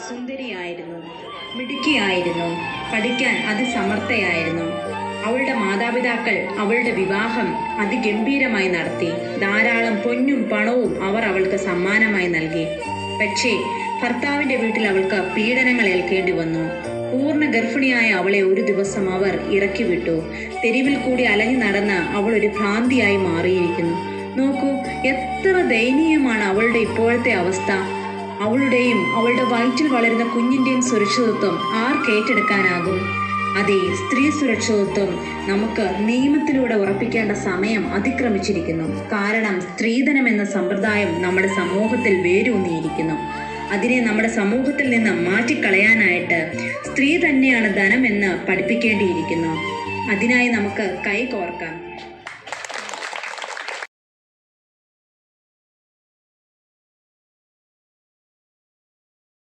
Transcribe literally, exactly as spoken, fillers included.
സുന്ദരിയായിരുന്നു, മിടുക്കിയായിരുന്നു, പഠിക്കാൻ അതിസമർത്ഥയായിരുന്നു. അവളുടെ മാതാപിതാക്കൾ അവളുടെ വിവാഹം അതിഗംഭീരമായി നടത്തി. ധാരാളം പൊന്നും പണവും അവർ അവൾക്ക് സമ്മാനമായി നൽകി. പക്ഷേ ഭർത്താവിന്റെ വീട്ടിൽ അവൾക്ക് പീഡനങ്ങൾ ഏൽക്കേണ്ടി വന്നു. പൂർണ്ണ ഗർഭിണിയായ അവളെ ഒരു ദിവസം അവർ ഇറക്കി വിട്ടു. തെരുവിൽ കൂടി അലഞ്ഞു നടന്ന് അവൾ ഒരു ഭ്രാന്തിയായി മാറിയിരിക്കുന്നു. നോക്കൂ, എത്ര ദയനീയമാണ് അവളുടെ ഇപ്പോഴത്തെ അവസ്ഥ. അവളുടെയും അവളുടെ വയറ്റിൽ വളരുന്ന കുഞ്ഞിന്റെയും സുരക്ഷിതത്വം ആർക്ക് ഏറ്റെടുക്കാനാകും? അതെ, സ്ത്രീ സുരക്ഷിതത്വം നമുക്ക് നിയമത്തിലൂടെ ഉറപ്പിക്കേണ്ട സമയം അതിക്രമിച്ചിരിക്കുന്നു. കാരണം സ്ത്രീധനം എന്ന സമ്പ്രദായം നമ്മുടെ സമൂഹത്തിൽ വേരൂന്നിയിരിക്കുന്നു. അതിനെ നമ്മുടെ സമൂഹത്തിൽ നിന്ന് മാറ്റിക്കളയാനായിട്ട് സ്ത്രീ തന്നെയാണ് ധനം എന്ന് പഠിപ്പിക്കേണ്ടിയിരിക്കുന്നു. അതിനായി നമുക്ക് കൈകോർക്കാം.